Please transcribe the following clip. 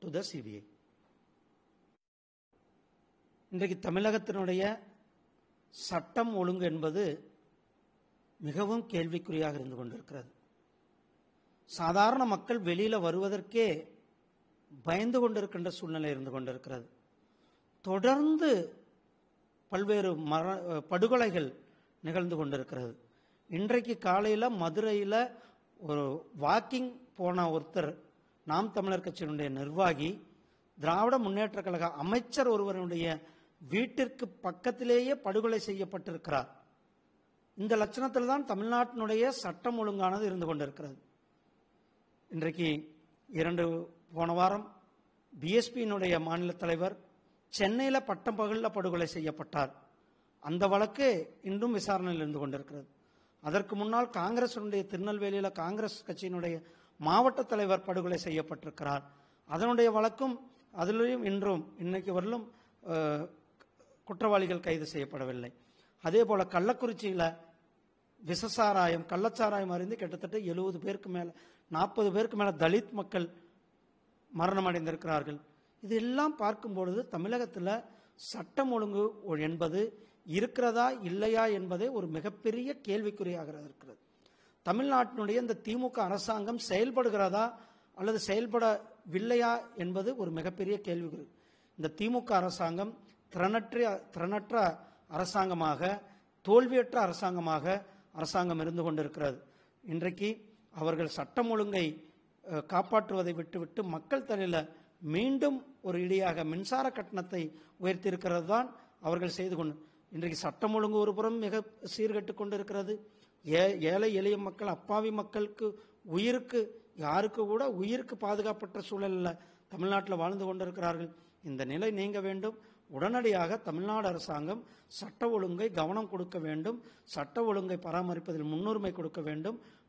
To the CBI. இன்றைக்கு தமிழகத்தினுடைய சட்டம் ஒழுங்கு என்பது மிகவும் கேள்விக்குறியாக இருந்து கொண்டிருக்கிறது. சாதாரண மக்கள் வெளியில வருவதற்கே பயந்து கொண்டிருக்கின்ற சூழ்நிலை இருந்து கொண்டிருக்கிறது. தொடர்ந்து பல்வேறு படுகொலைகள் நிகழ்ந்து கொண்டிருக்கிறது. இன்றைக்கு காலையில் மதுரையில் ஒரு வாக்கிங் போன ஒருத்தர், நாம் தமிழர் கட்சியினுடைய நிர்வாகி, திராவிட முன்னேற்ற கழக அமைச்சர் ஒருவருடைய வீட்டிற்கு பக்கத்திலேயே படுகொலை செய்யப்பட்டிருக்கிறார். இந்த லட்சணத்தில் தான் தமிழ்நாட்டினுடைய சட்டம் ஒழுங்கானது இருந்து கொண்டிருக்கிறது. இன்றைக்கு போன வாரம் பிஎஸ்பியினுடைய மாநில தலைவர் சென்னையில் பட்டம் பகலில் படுகொலை செய்யப்பட்டார். அந்த வழக்கு இன்றும் விசாரணையில் இருந்து கொண்டிருக்கிறது. அதற்கு முன்னால் காங்கிரசினுடைய திருநெல்வேலியில் காங்கிரஸ் கட்சியினுடைய மாவட்ட தலைவர் படுகொலை செய்யப்பட்டிருக்கிறார். அதனுடைய வழக்கும் அதிலும் இன்றும் இன்னைக்கு வரலும் குற்றவாளிகள் கைது செய்யப்படவில்லை. அதே போல கள்ளக்குறிச்சியில் விஷசாராயம் கள்ளச்சாராயம் அறிந்து கிட்டத்தட்ட 70 பேருக்கு மேல 40 பேருக்கு மேல தலித் மக்கள் மரணம் அடைந்திருக்கிறார்கள். இதெல்லாம் பார்க்கும் பொழுது தமிழகத்தில் சட்டம் ஒழுங்கு என்பது இருக்கிறதா இல்லையா என்பதே ஒரு மிகப்பெரிய கேள்விக்குறியாக இருக்கிறது. தமிழ்நாட்டினுடைய இந்த திமுக அரசாங்கம் செயல்படுகிறதா அல்லது செயல்படவில்லையா என்பது ஒரு மிகப்பெரிய கேள்விக்குறி. இந்த திமுக அரசாங்கம் திறனற்ற அரசாங்கமாக, தோல்வியற்ற அரசாங்கம் இருந்து கொண்டிருக்கிறது. இன்றைக்கு அவர்கள் சட்டம் ஒழுங்கை காப்பாற்றுவதை விட்டுவிட்டு மக்கள் தலையில் மீண்டும் ஒரு இடியாக மின்சார கட்டணத்தை உயர்த்தியிருக்கிறது தான் அவர்கள் செய்து கொண்டு. இன்றைக்கு சட்டம் ஒழுங்கு ஒரு புறம் மிக சீர்கெட்டு கொண்டிருக்கிறது. ஏழை எளிய மக்கள், அப்பாவி மக்களுக்கு யாருக்கு கூட உயிருக்கு பாதுகாப்பற்ற சூழலில் தமிழ்நாட்டில் வாழ்ந்து கொண்டிருக்கிறார்கள். இந்த நிலை நீங்க வேண்டும். உடனடியாக தமிழ்நாடு அரசாங்கம் சட்ட ஒழுங்கை கவனம் கொடுக்க வேண்டும். சட்ட ஒழுங்கை பராமரிப்பதில் முன்னுரிமை கொடுக்க வேண்டும்.